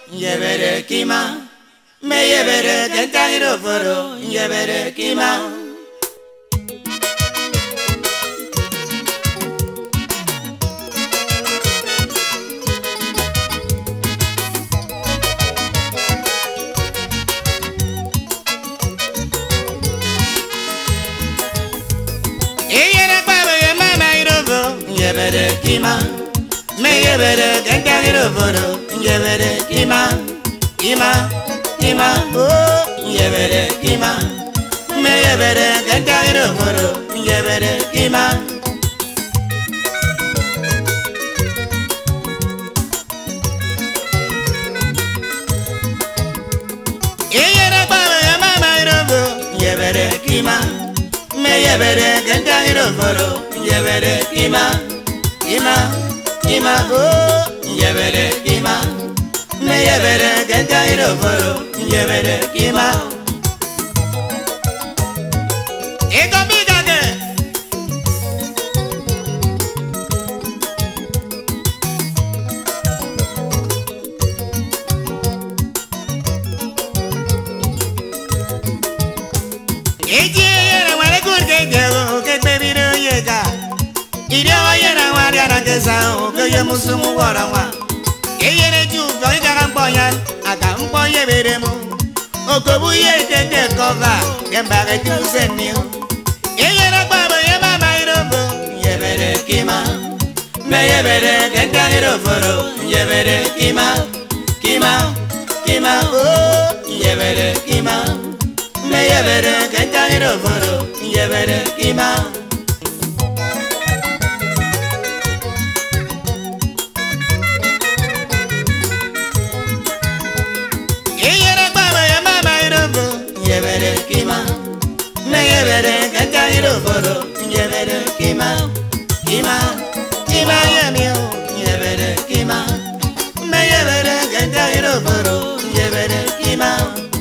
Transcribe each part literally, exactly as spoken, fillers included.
yebere kima. Me yebere kentangiro foro, yebere kima. Yebere kima, me yebere kentangiro foro, yebere kima, kima, kima, oh, yebere kima, me yebere kentangiro foro, yebere kima. Yebere baba yamama irobo, yebere kima, me yebere kentangiro foro, yebere kima. Kima, kima, oh, yebere kima. Me yebere kentangiro foro, yebere kima. Eko bigage. Eji yera wale kurke jago, ke baby do yega. Idio yera wale ana kesa o, ke yemusumu warawa. Eyere ju foi karampoyan, akampo yebere mu. Okobu ye tete cover, yembare tu senio. Eyere baba yemama irobo, yebere kima. Me yebere kentangiro foro, yebere kima. Kima, kima, oh, yebere kima. Me yebere kentangiro foro, yebere kima. Yebere kima, me yebere kentangiro foro, yebere kima, kima, kima yemio, yebere kima, me yebere kentangiro foro, yebere kima.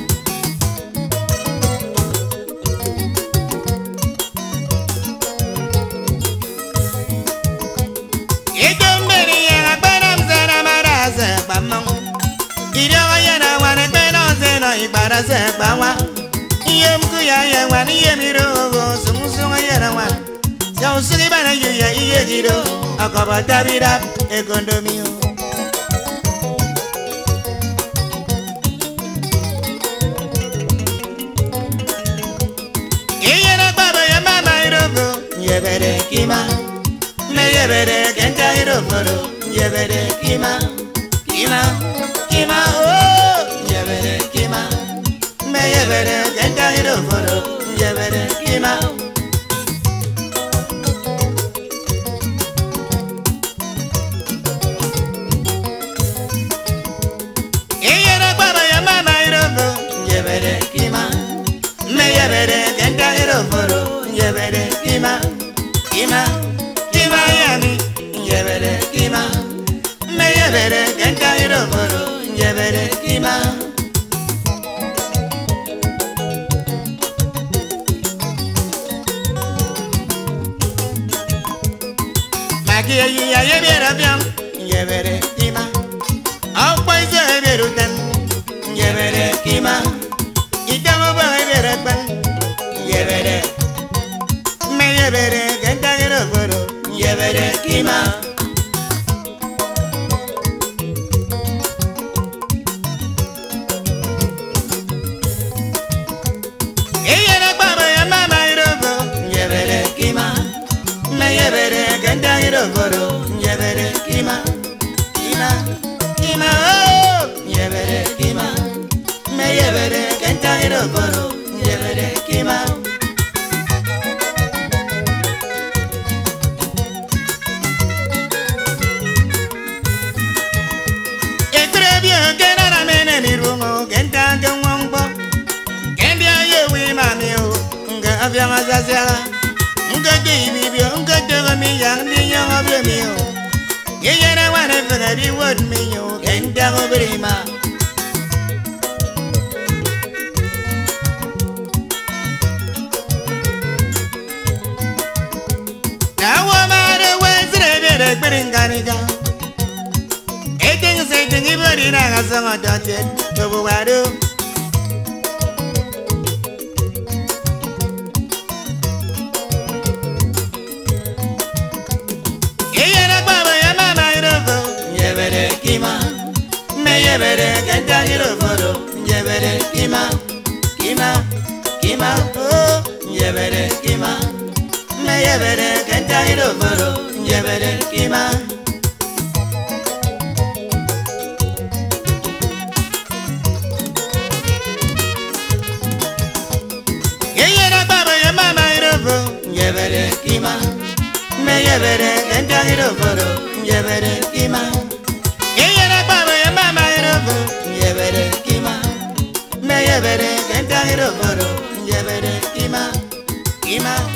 Itomberi yena kwenam zera marase pamong, idio yena wane kwenon zeno ibarase pamwa. Yem kuya ya wani yemiro go sumusunga yera wan. Sa usugi bana yuya iye jiro akaba tabira ekondomio. Iyera baba ya mama irogo yebere kima. Me yebere kentangiro foro yebere kima. Kima, kima, oh, yebere kima. Me yebere kentangiro foro, yebere kima. Iyera baba yamama irobo, yebere kima. Me yebere kentangiro foro, yebere kima. Kima, kima yami, yebere kima. Me yebere kentangiro foro, yebere kima. Magia ya yebere biam, yebere kima. Au paise yebere utan, yebere kima. Itamo ba yebere pan, yebere. Me yebere kentangiro foro, yebere kima. Eyere baba ya mama irobo, yebere kima. Me yebere kentangiro foro, yebere kima. Kima, kima, oh, yebere kima. Me yebere kentangiro foro, yebere kima. Ekrebio kenara mene mirungo, kentanga wangbo. Kendia yewi mamio, nga afya mazazela. Nga dibibio, nga tego miyang diyang ablomio. Yeyana wane fega di word miyo, kentang obrima. Nawa mare wezre bere kberingani ja. Eting say to give it in a song of that yet. No, I do. Kima, me yebere kenta hiro foro, yebere kima, kima, kima, oh, yebere kima, me yebere kenta hiro foro, yebere kima. Yeyera baba ya mama hiro foro, yebere kima, me yebere kenta hiro foro, yebere kima. Yebere kima, me yebere kenta hiro foro, yebere kima, kima.